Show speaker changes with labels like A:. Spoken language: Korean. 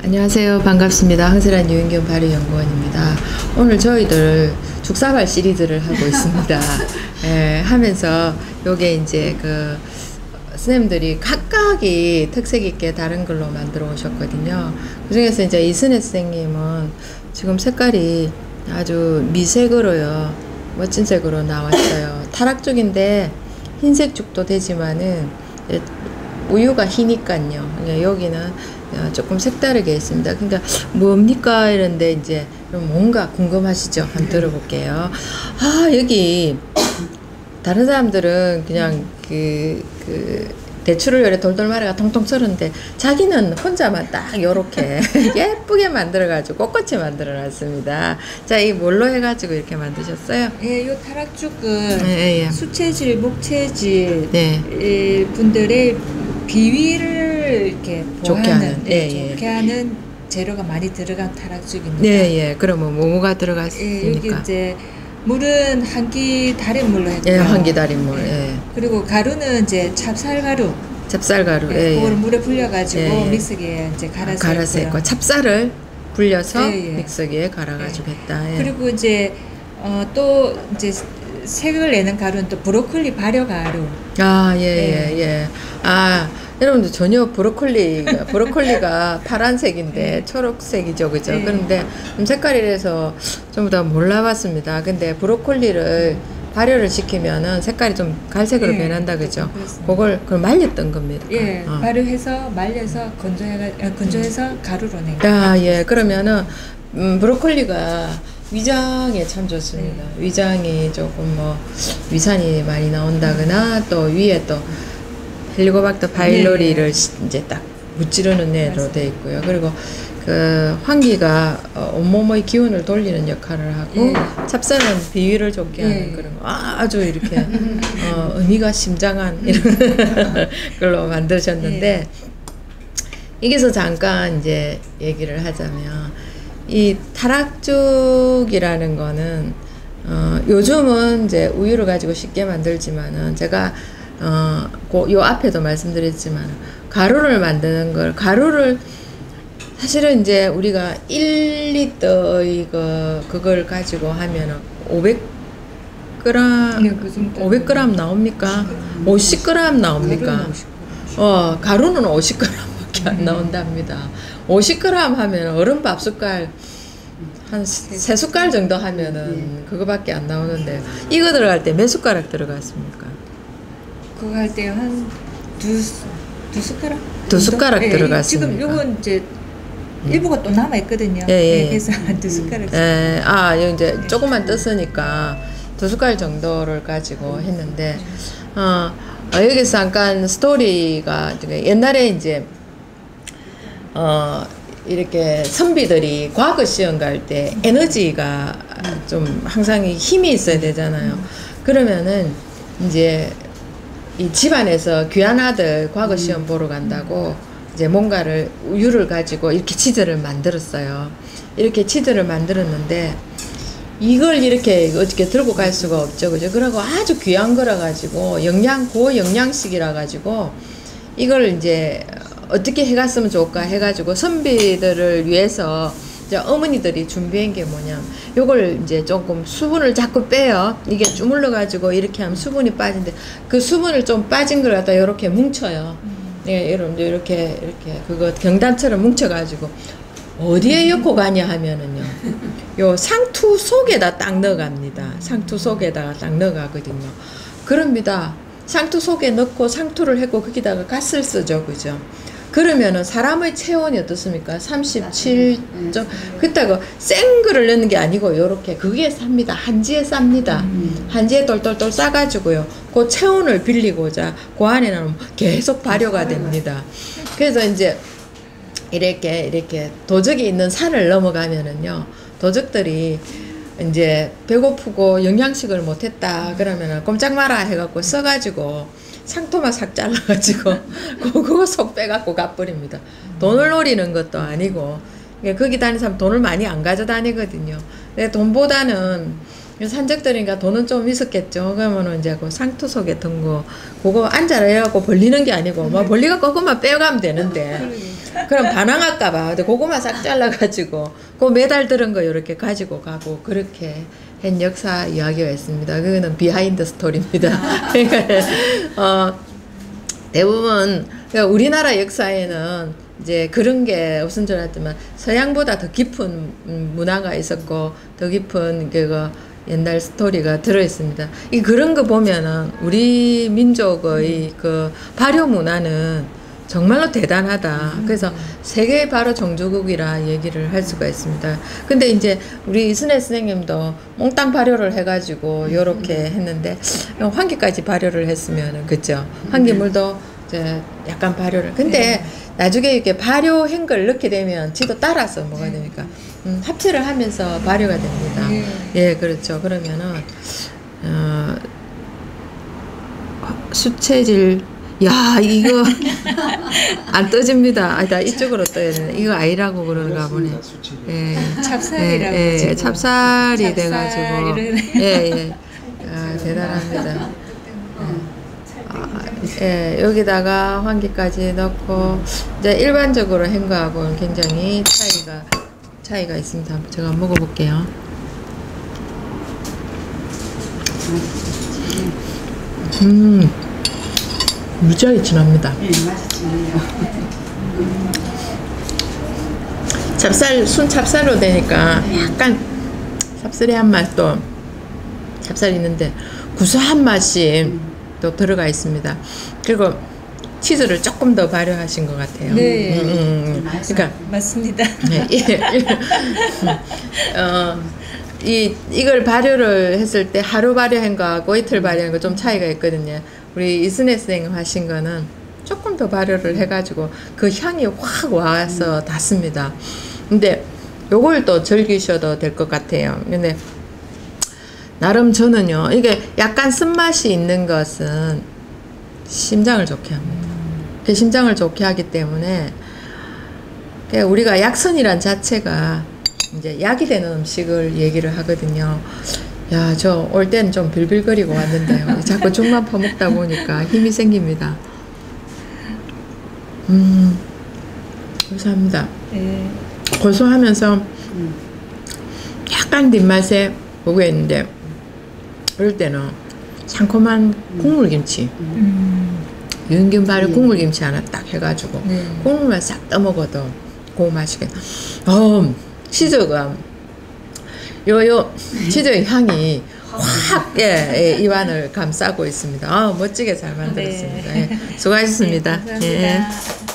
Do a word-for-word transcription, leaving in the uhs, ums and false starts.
A: 안녕하세요. 반갑습니다. 황세란 유인경 발효연구원입니다. 오늘 저희들 죽사발 시리즈를 하고 있습니다. 예, 하면서 요게 이제 그 선생님들이 각각이 특색 있게 다른 걸로 만들어 오셨거든요. 그 중에서 이제 이순혜 선생님은 지금 색깔이 아주 미색으로요, 멋진 색으로 나왔어요. 타락 쪽인데 흰색 죽도 되지만은 우유가 희니까요. 여기는 조금 색다르게 있습니다. 그러니까 뭡니까 이런데 이제 뭔가 궁금하시죠? 한번 들어볼게요. 아, 여기 다른 사람들은 그냥 그, 그 대추를 요래 돌돌 말아가 통통 썰었는데 자기는 혼자만 딱 요렇게 예쁘게 만들어가지고 꽃꽃이 만들어 놨습니다. 자, 이 뭘로 해가지고 이렇게 만드셨어요?
B: 예, 요 타락죽은
A: 예, 예, 예.
B: 수체질, 목체질
A: 네.
B: 예, 분들의 비위를 이렇게
A: 좋게
B: 보하는,
A: 하는,
B: 예,
A: 예, 예.
B: 좋게 하는 재료가 많이 들어간 타락죽입니다.
A: 네, 예. 그러면 뭐가 들어갔습니까?
B: 예, 여기 이제 물은 한기 달인물로 했고요.
A: 예, 한기 달인물. 예.
B: 그리고 가루는 이제 찹쌀가루.
A: 찹쌀가루.
B: 예,
A: 예,
B: 그걸
A: 예.
B: 물에 불려가지고
A: 예, 예.
B: 믹서기에 이제 갈아서,
A: 갈아서
B: 했고요.
A: 했고 찹쌀을 불려서
B: 예, 예.
A: 믹서기에 갈아가지고
B: 예.
A: 했다. 예.
B: 그리고 이제 어, 또 이제 색을 내는 가루는 또 브로콜리 발효 가루.
A: 아, 예,
B: 예.
A: 예, 예. 아, 여러분들 전혀 브로콜리가, 브로콜리가 파란색인데 초록색이죠, 그죠?
B: 예.
A: 그런데 좀 색깔이 이래서 전부 다 몰라봤습니다. 근데 브로콜리를 발효를 시키면은 색깔이 좀 갈색으로
B: 예,
A: 변한다, 그죠?
B: 그렇습니다.
A: 그걸, 그걸 말렸던 겁니다.
B: 예,
A: 어.
B: 발효해서 말려서 건조해가 어, 건조해서 가루로 낸 거.
A: 아, 예. 그러면은, 음, 브로콜리가 위장에 참 좋습니다.
B: 네.
A: 위장이 조금 뭐, 위산이 많이 나온다거나, 또 위에 또, 헬리코박터 바일로리를
B: 네.
A: 이제 딱 무찌르는 애로
B: 맞습니다.
A: 되어 있고요. 그리고 그 환기가 어, 온몸의 기운을 돌리는 역할을 하고,
B: 예.
A: 찹쌀은 비위를 좋게 하는
B: 예.
A: 그런 거. 아, 아주 이렇게 어, 의미가 심장한 이런 걸로 만드셨는데, 여기서 잠깐 이제 얘기를 하자면, 이 타락죽이라는 거는 어, 요즘은 이제 우유를 가지고 쉽게 만들지만은 제가 어, 그, 요 앞에도 말씀드렸지만 가루를 만드는 걸 가루를 사실은 이제 우리가 일 리터의 그 그걸 가지고 하면은 오백 그램
B: 네, 그 정도.
A: 오백 그램 나옵니까? 오십 그램 나옵니까? 어, 가루는 오십 그램밖에 안 나온답니다. 오십 그램 하면 어른 밥 숟갈 한 세 숟갈 정도 하면은 그거밖에 안 나오는데, 이거 들어갈 때 몇 숟가락 들어갔습니까?
B: 그거 할 때 한 두 두 숟가락?
A: 두 숟가락
B: 예,
A: 들어갔습니까?
B: 지금 요건 이제 일부가 또 남아 있거든요.
A: 예, 예.
B: 그래서 한 두 숟가락.
A: 에, 아, 요 이제 조금만 떴으니까 두 숟갈 정도를 가지고 했는데, 어, 어, 여기서 잠깐 스토리가 옛날에 이제 어 이렇게 선비들이 과거 시험 갈 때 에너지가 좀 항상 힘이 있어야 되잖아요. 그러면은 이제 이 집안에서 귀한 아들 과거 시험 보러 간다고 이제 뭔가를 우유를 가지고 이렇게 치즈를 만들었어요. 이렇게 치즈를 만들었는데 이걸 이렇게 어떻게 들고 갈 수가 없죠, 그죠? 그러고 아주 귀한 거라 가지고 영양 고영양식이라 가지고 이걸 이제 어떻게 해갔으면 좋을까 해가지고 선비들을 위해서 이제 어머니들이 준비한 게 뭐냐, 요걸 이제 조금 수분을 자꾸 빼요. 이게 주물러 가지고 이렇게 하면 수분이 빠진데 그 수분을 좀 빠진 걸 갖다 이렇게 뭉쳐요. 예, 여러분들 이렇게 이렇게 그거 경단처럼 뭉쳐가지고 어디에 엮고 가냐 하면은요, 요 상투 속에다 딱 넣어갑니다. 상투 속에다가 딱 넣어가거든요. 그럽니다. 상투 속에 넣고 상투를 했고 거기다가 가스를 쓰죠, 그죠? 그러면은 사람의 체온이 어떻습니까? 삼십칠 점. 그렇다고 센 거를 넣는 게 아니고 요렇게 그게 쌉니다. 한지에 쌉니다. 음. 한지에 똘똘똘 싸가지고요, 그 체온을 빌리고자 그 안에는 계속 발효가 됩니다. 그래서 이제 이렇게 이렇게 도적이 있는 산을 넘어가면은요, 도적들이 이제 배고프고 영양식을 못했다 그러면은 꼼짝 마라 해갖고 써가지고 상토만 싹 잘라가지고 그거 속 빼갖고 가버립니다. 돈을 노리는 것도 아니고, 거기 다니는 사람 돈을 많이 안 가져다니거든요. 근데 돈보다는 산적들이니까 돈은 좀 있었겠죠. 그러면은 이제 그 상투 속에 든 거 그거 앉아라 해갖고 벌리는 게 아니고 막 벌리갖고 그것만 빼가면 되는데 그럼 반항할까봐. 근데 그거만 싹 잘라가지고 그 메달 들은 거 이렇게 가지고 가고 그렇게 한 역사 이야기가 있습니다. 그거는 비하인드 스토리입니다. 어, 대부분 우리나라 역사에는 이제 그런 게 없은 줄 알았지만 서양보다 더 깊은 문화가 있었고 더 깊은 그거 옛날 스토리가 들어 있습니다. 이 그런 거 보면은 우리 민족의 그 발효 문화는 정말로 대단하다. 그래서 세계 발효 종주국이라 얘기를 할 수가 있습니다. 근데 이제 우리 이순애 선생님도 몽땅 발효를 해가지고 요렇게 했는데 환기까지 발효를 했으면은 그죠? 환기물도 이제 약간 발효를. 근데 나중에 이렇게 발효한 걸 넣게 되면 지도 따라서 뭐가 됩니까? 음, 합체를 하면서 발효가 됩니다. 예, 그렇죠. 그러면은 어, 수체질, 야 이거 안 떠집니다. 아니다 이쪽으로 떠야 되네. 이거 아니라고 그러는가 보네. 예,
B: 찹쌀이라고.
A: 예, 예, 찹쌀이
B: 찹쌀
A: 돼가지고
B: 이러네.
A: 예, 예, 아, 대단합니다. 아, 예, 여기다가 환기까지 넣고 이제 일반적으로 한 거하고는 굉장히 차이가 차이가 있습니다. 제가 먹어볼게요. 음, 무지하게 진합니다.
C: 예, 맛이 진해요.
A: 찹쌀, 순 찹쌀로 되니까 약간 쌉싸리한 맛도 찹쌀이 있는데 구수한 맛이 또 들어가 있습니다. 그리고 치즈를 조금 더 발효하신 것 같아요.
B: 네.
A: 음, 음, 음. 그러니까
B: 맞습니다.
A: 네, 예. 어, 이 이걸 발효를 했을 때 하루 발효한 거하고 이틀 발효한 거 좀 차이가 있거든요. 우리 이순애 선생님 하신 거는 조금 더 발효를 해가지고 그 향이 확 와서 닿습니다. 근데 요걸 또 즐기셔도 될 것 같아요. 근데 나름 저는요, 이게 약간 쓴맛이 있는 것은 심장을 좋게 합니다. 그 심장을 좋게 하기 때문에 우리가 약선이란 자체가 이제 약이 되는 음식을 얘기를 하거든요. 야, 저 올 때는 좀 빌빌거리고 왔는데요. 자꾸 죽만 퍼먹다 보니까 힘이 생깁니다. 음, 감사합니다.
B: 네.
A: 고소하면서 약간 뒷맛에 뭐가 있는데 그럴 때는 상콤한 국물김치,
B: 음.
A: 유인균 발효 국물김치 하나 딱 해가지고
B: 네.
A: 국물만 싹 떠먹어도 그 맛이게. 어, 치즈가 요요 치즈의 향이 확 예, 예, 입안을 감싸고 있습니다. 아, 멋지게 잘 만들었습니다.
B: 네.
A: 예, 수고하셨습니다.
B: 네, 감사합니다.
A: 예.